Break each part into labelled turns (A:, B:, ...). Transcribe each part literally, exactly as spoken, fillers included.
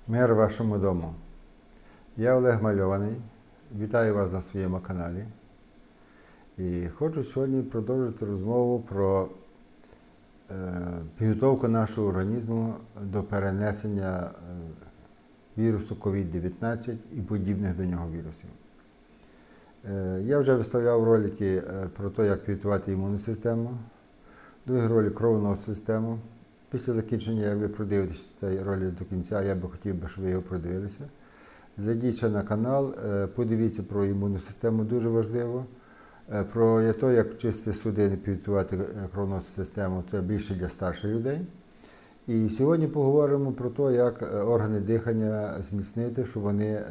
A: Мир вашому дому. Я Олег Мальований. Вітаю вас на своєму каналі. І хочу сьогодні продовжити розмову про е, підготовку нашого організму до перенесення е, вірусу ковід дев'ятнадцять і подібних до нього вірусів. Е, я вже виставляв ролики е, про те, як підготувати імунну систему, другий ролик – кровну систему. Після закінчення, як ви продивитесь цей ролик до кінця, я би хотів, щоб ви його продивилися. Зайдіть ще на канал, подивіться про імунну систему, дуже важливо. Про те, як чисті судини підготувати кровну систему, це більше для старших людей. І сьогодні поговоримо про те, як органи дихання зміцнити, щоб вони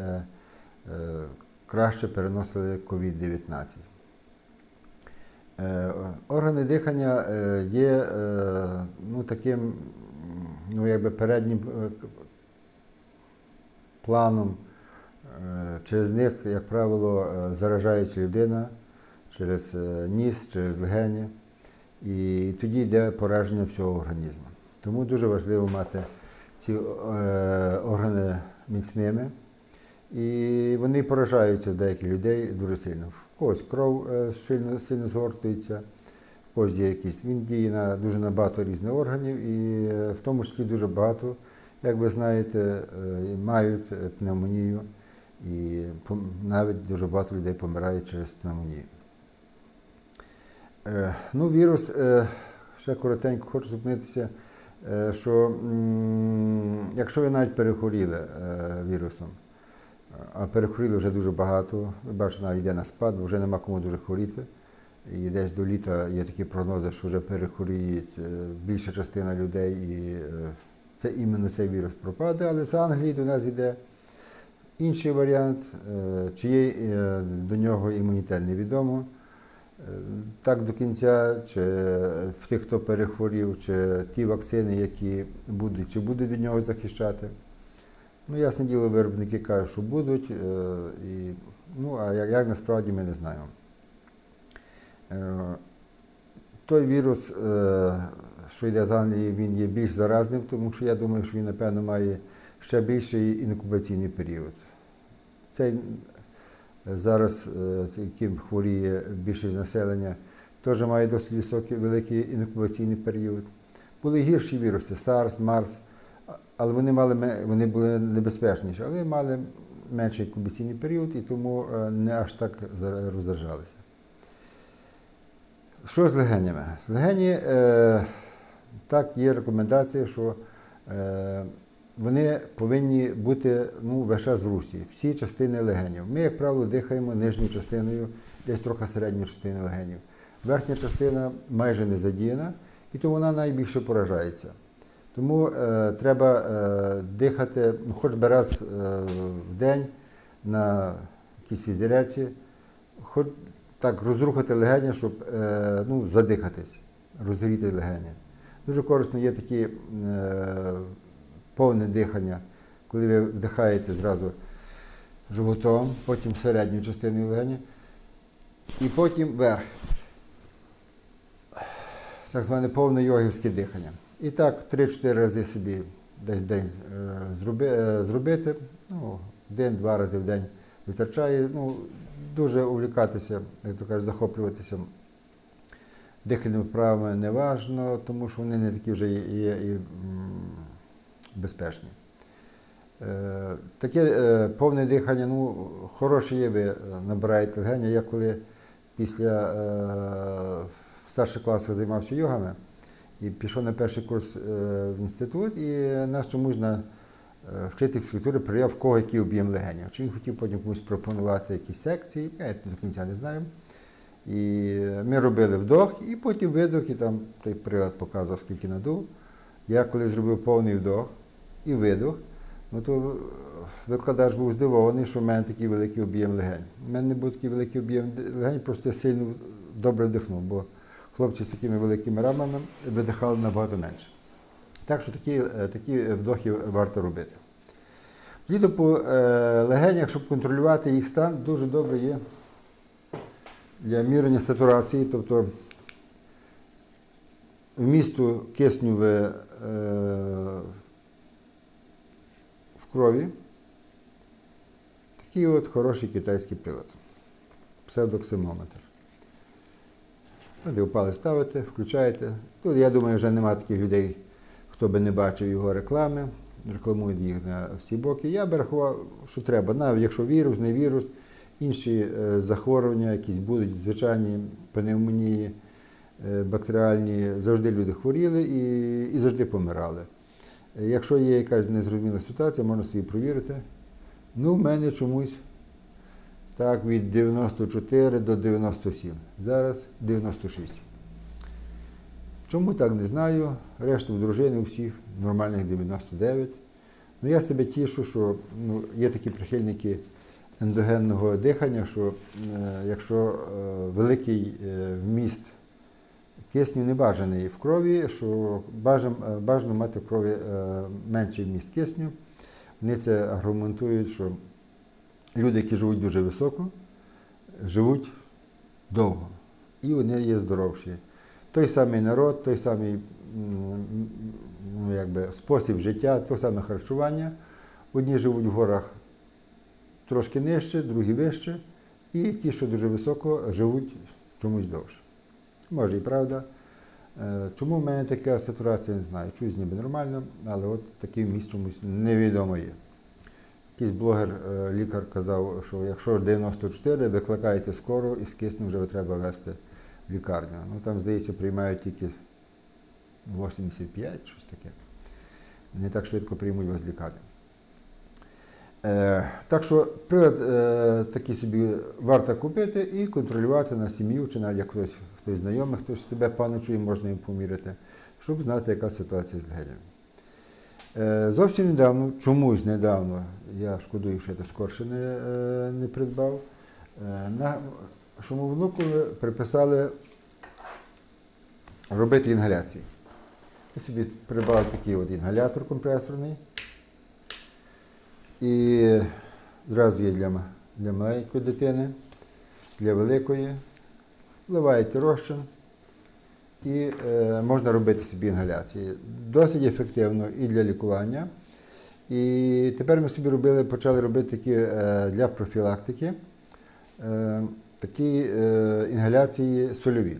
A: краще переносили ковід дев'ятнадцять. Органи дихання є ну, таким ну, якби переднім планом. Через них, як правило, заражається людина через ніс, через легені, і тоді йде пораження всього організму. Тому дуже важливо мати ці органи міцними. І вони поражаються в деяких людей дуже сильно. В когось кров сильно, сильно згортується, в когось є якісь. Він діє на дуже на багато різних органів, і в тому числі дуже багато, як ви знаєте, мають пневмонію, і навіть дуже багато людей помирають через пневмонію. Ну, вірус, ще коротенько хочу зупинитися, що якщо ви навіть перехворіли вірусом, а перехворіли вже дуже багато, ви бачите, навіть йде на спад, бо вже нема кому дуже хворіти. І десь до літа є такі прогнози, що вже перехворіють більша частина людей, і це іменно цей вірус пропаде. Але з Англії до нас йде інший варіант, чи є до нього імунітет, невідомо. Так до кінця, чи в тих, хто перехворів, чи ті вакцини, які будуть, чи будуть від нього захищати. Ну, ясне діло, виробники кажуть, що будуть, і, ну, а як, як насправді ми не знаємо. Той вірус, що йде з Англії, він є більш заразним, тому що я думаю, що він, напевно, має ще більший інкубаційний період. Цей зараз, яким хворіє більшість населення, теж має досить високий, великий інкубаційний період. Були гірші віруси, сарс, марс, але вони, мали, вони були небезпечніші, але мали менший інкубаційний період і тому не аж так роздражалися. Що з легенями? З легені, е, так, є рекомендація, що е, вони повинні бути ну, весь час в русі, всі частини легенів. Ми, як правило, дихаємо нижньою частиною, десь трохи середньою частиною легенів. Верхня частина майже не задіяна, і тому вона найбільше поражається. Тому е, треба е, дихати ну, хоч би раз е, в день на якійсь фізіляції, хоч так розрухати легені, щоб е, ну, задихатись, розгріти легені. Дуже корисно є такі е, повне дихання, коли ви вдихаєте зразу животом, потім середньою частиною легені, і потім вверх. Так зване повне йогівське дихання. І так три-чотири рази собі десь в день зробити, ну, один-два рази в день вистачає. Ну, дуже увлікатися, як то кажуть, захоплюватися дихальними вправами не важливо, тому що вони не такі вже є і безпечні. Е, таке е, повне дихання, ну, хороше є, ви набираєте легені. Я коли після е, старших класів займався йогами і пішов на перший курс е, в інститут, і нас чомусь на вчитель фізкультури перевіряв, в кого який об'єм легенів. Чи він хотів потім комусь пропонувати якісь секції, я до кінця не знаю. І ми робили вдох, і потім видох, і там той прилад показував, скільки надув. Я коли зробив повний вдох і видох, ну то викладач був здивований, що в мене такий великий об'єм легень. У мене не був такий великий об'єм легень, просто я сильно добре вдихнув, бо хлопці з такими великими рамами видихали набагато менше. Так що такі, такі вдохи варто робити. Тоді по легенях, щоб контролювати їх стан, дуже добре є для міряння сатурації, тобто вмісту кисню в, в крові такий от хороший китайський прилад. Псевдоксиметр. Ви палець ставите, включаєте. Тут, я думаю, вже немає таких людей, хто би не бачив його реклами. Рекламують їх на всі боки. Я би рахував, що треба. Навіть якщо вірус, не вірус, інші е, захворювання якісь будуть, звичайні пневмонії, е, бактеріальні, завжди люди хворіли і, і завжди помирали. Е, якщо є якась незрозуміла ситуація, можна собі провірити. Ну, в мене чомусь так від дев'яносто чотири до дев'яносто сім. Зараз дев'яносто шість. Чому так, не знаю. Решту в дружини у всіх нормальних дев'яносто дев'ять. Ну, я себе тішу, що ну, є такі прихильники ендогенного дихання, що е, якщо е, великий е, вміст кисню не бажаний в крові, що бажано, бажано мати в крові е, менший вміст кисню. Вони це аргументують, що люди, які живуть дуже високо, живуть довго. І вони є здоровші. Той самий народ, той самий ну, якби, спосіб життя, те саме харчування. Одні живуть в горах трошки нижче, другі вище. І ті, що дуже високо, живуть чомусь довше. Може і правда. Чому в мене така ситуація, не знаю. Чуюсь ніби нормально, але от такий вміст чомусь невідомо є. Якийсь блогер, лікар казав, що якщо дев'яносто чотири, викликаєте скору і з киснем вже треба везти в лікарню. Ну там, здається, приймають тільки вісімдесят п'ять, щось таке. Не так швидко приймуть вас в лікарню. Е, так що прилад е, такий собі варто купити і контролювати на сім'ю, чи навіть як хтось, хтось знайомий, хтось себе паничує, можна їм поміряти, щоб знати, яка ситуація з легенями. Е, зовсім недавно, чомусь недавно, я шкодую, що я це скорше не, е, не придбав, е, нашому внукові приписали робити інгаляції. Я собі придбав такий от інгалятор компресорний. І зразу є для, для маленької дитини, для великої. Вливаєте розчин і е, можна робити собі інгаляції. Досить ефективно і для лікування. І тепер ми собі робили, почали робити такі е, для профілактики е, такі е, інгаляції сольові.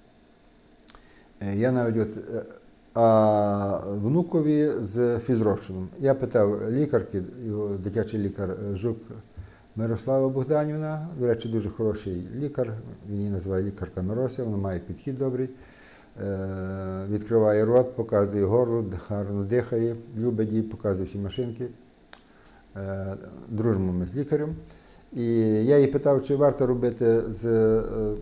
A: Е, я навіть от, е, а внукові з фізрозчином. Я питав лікарки, його дитячий лікар Жук Мирослава Богданівна, до речі, дуже хороший лікар, він її називає лікарка Мирося, вона має підхід добрий, е, відкриває рот, показує горло, гарно дихає, любить її, показує всі машинки. Е, дружимо ми з лікарем. І я її питав, чи варто робити з е,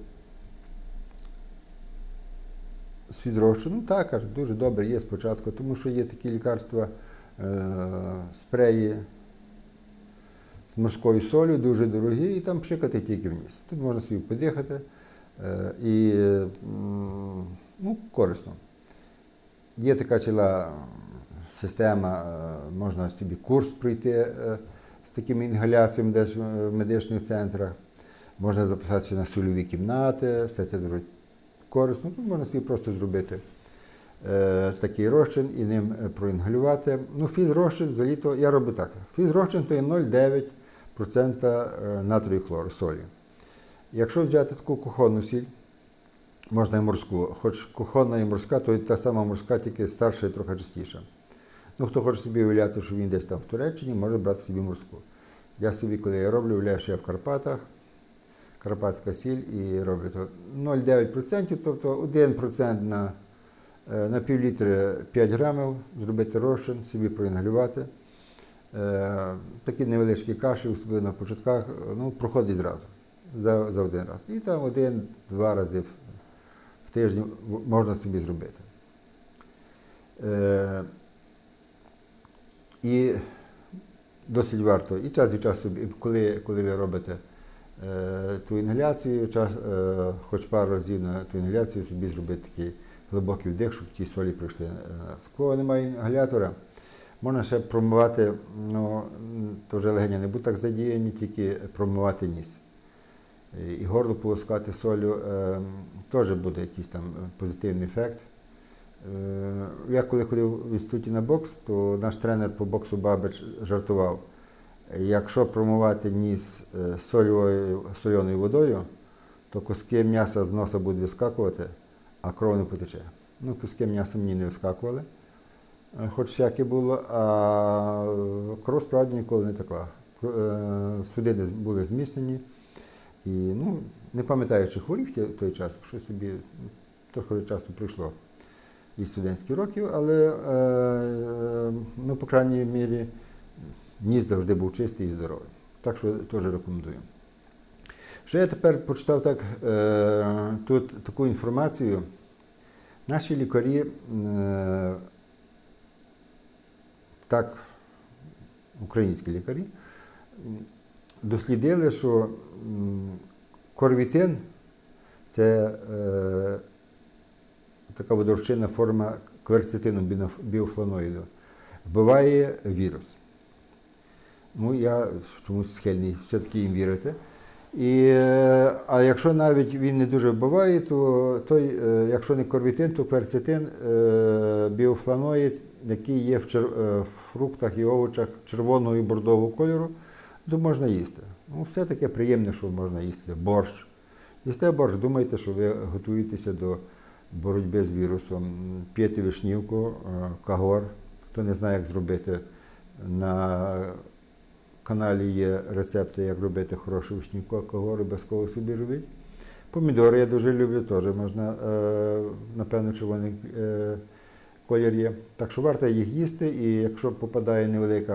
A: з фізрозчину. Ну, так, каже, дуже добре є спочатку, тому що є такі лікарства, е, спреї з морською солью, дуже дорогі, і там пшикати тільки вниз. Тут можна собі подихати е, і ну, корисно. Є така ціла система, е, можна собі курс пройти е, з такими інгаляціями десь в медичних центрах, можна записатися на сольові кімнати, все це дуже корисно. Тут можна собі просто зробити е, такий розчин і ним проінгалювати. Ну, фізрозчин, взагалі-то, я роблю так. Фізрозчин – то є нуль цілих дев'ять десятих відсотка натрію хлору, солі. Якщо взяти таку кухонну сіль, можна і морську, хоч кухонна і морська, то та сама морська, тільки старша і трохи частіша. Ну, хто хоче собі уявляти, що він десь там в Туреччині, може брати собі морську. Я собі, коли я роблю, уявляю, що я в Карпатах, карпатська сіль, і роблю то нуль цілих дев'ять десятих відсотка, тобто один відсоток на, на пів літри п'ять грамів, зробити розчин, собі проінгалювати. Е, такі невеличкі каші, особливо на початках, ну, проходить зразу, за, за один раз. І там один-два рази в, в тиждень можна собі зробити. Е, і досить варто, і час від часу, коли, коли ви робите е, ту інгаляцію, час, е, хоч пару разів на ту інгаляцію собі зробити такий глибокий вдих, щоб ті солі пройшли. З кого немає інгалятора, можна ще промивати, ну, то вже легені не будуть так задіяні, тільки промивати ніс. І горло полоскати солью, е, теж буде якийсь там позитивний ефект. Е, Я коли ходив в інституті на бокс, то наш тренер по боксу Бабич жартував, якщо промивати ніс е, солевою, соленою водою, то куски м'яса з носа будуть вискакувати, а кров не потече. Ну, куски м'яса мені не вискакували, е, хоч всяке було, а кров справді ніколи не текла. Е, Судини були зміцнені. І, ну, не пам'ятаю, чи хворів в той час, що собі трохи часу прийшло із студентських років, але, е, ну, по крайній мірі, ніс завжди був чистий і здоровий. Так що теж рекомендую. Що я тепер почитав так, е, тут таку інформацію. Наші лікарі, е, так, українські лікарі, дослідили, що корвітин – це е, така водорозчинна форма кверцетину біофлавоноїду, вбиває вірус. Ну, я чомусь схильний все-таки їм вірити. І, а якщо навіть він не дуже вбиває, то той, якщо не корвітин, то кверцетин е, біофлавоноїд, який є в, чер, в фруктах і овочах червоного і бордового кольору, то можна їсти. Ну, все таке приємне, що можна їсти. Борщ. Їсте борщ, думайте, що ви готуєтеся до боротьби з вірусом. П'єте вишнівку, кагор. Хто не знає, як зробити, на каналі є рецепти, як робити хорошу вишнівку, кагор, обов'язково собі робіть. Помідори я дуже люблю, теж можна, напевно, червоний колір є. Так що варто їх їсти, і якщо попадає невелика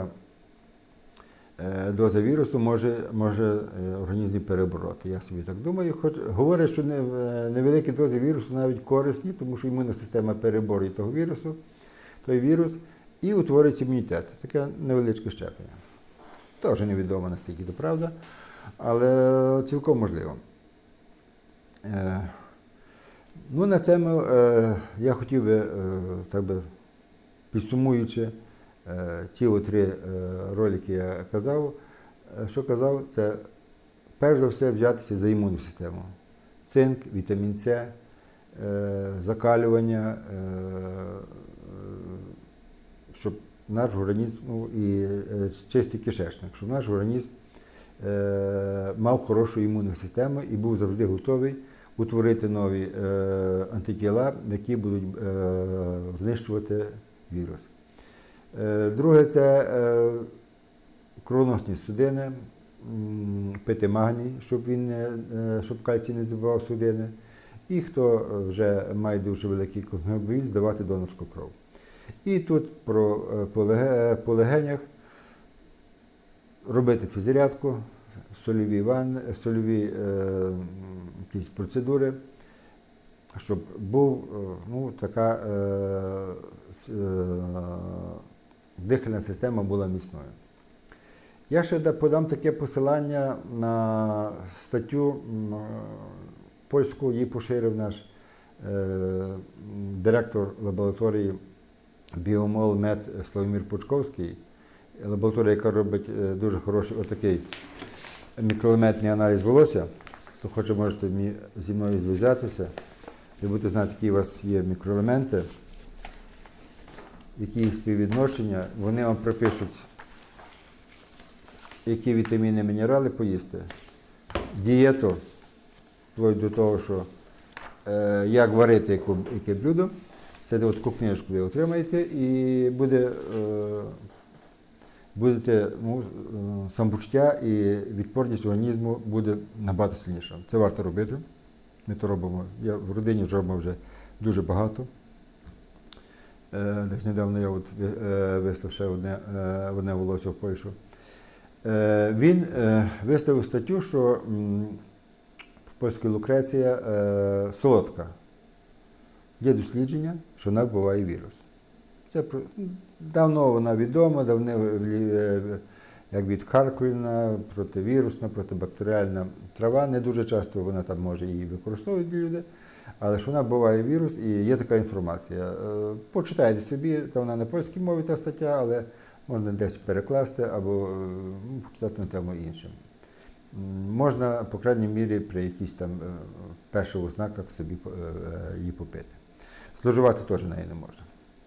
A: доза вірусу, може, може організм перебороти. Я собі так думаю. Хоч говорять, що невеликі дози вірусу навіть корисні, тому що імунна система переборює того вірусу, той вірус, і утворюється імунітет. Таке невеличке щеплення. Теж невідомо, наскільки це правда, але цілком можливо. Ну, на цьому я хотів би, так би, підсумуючи, ті три ролики я казав, що казав, це перш за все взятися за імунну систему. Цинк, вітамін С, закалювання, щоб наш організм, ну, і чистий кишечник, щоб наш організм мав хорошу імунну систему і був завжди готовий утворити нові антитіла, які будуть знищувати вірус. Друге – це кровоносні судини, пити магній, щоб, він, щоб кальцій не забивав судини. І хто вже має дуже великий конгломерат, здавати донорську кров. І тут про, по легенях робити фіззарядку, сольові ванни, сольові е, якісь процедури, щоб був, ну, така е, дихальна система була міцною. Я ще подам таке посилання на статтю польську, її поширив наш е, директор лабораторії Біомол-Мед Славомір Пучковський, лабораторія, яка робить дуже хороший отакий мікроелементний аналіз волосся. Хто хоче, можете зі мною зв'язатися. Ви будете знати, які у вас є мікроелементи, які співвідношення. Вони вам пропишуть, які вітаміни, мінерали поїсти, дієту, вплоть до того, що е, як варити яке, яке блюдо. Це от таку книжку ви отримаєте і буде, е, будете, ну, самопочуття і відпорність організму буде набагато сильніша. Це варто робити. Ми то робимо. Я в родині вже робимо вже дуже багато. Е, десь недавно я от, е, вислав ще одне, е, одне волосся в Польщу. Е, він е, виставив статтю, що м, польська лукреція е, солодка. Є дослідження, що вона вбиває вірус. Це давно вона відома, давно як від Харкліна, противірусна, протибактеріальна трава. Не дуже часто вона там може її використовують люди, але що вона вбиває вірус, і є така інформація. Почитайте собі, та вона на польській мові та стаття, але можна десь перекласти або, ну, почитати на тему іншим. Можна, по крайній мірі, при якихось там перших ознаках собі її попити. Зловживати теж нею не можна.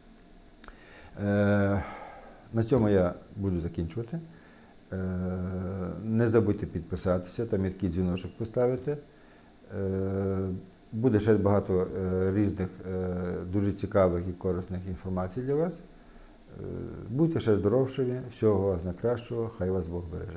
A: Е, на цьому я буду закінчувати. Е, не забудьте підписатися, там є такий дзвіночок поставити. Е, буде ще багато е, різних е, дуже цікавих і корисних інформацій для вас. Е, будьте ще здоровшими, всього вас найкращого, хай вас Бог береже.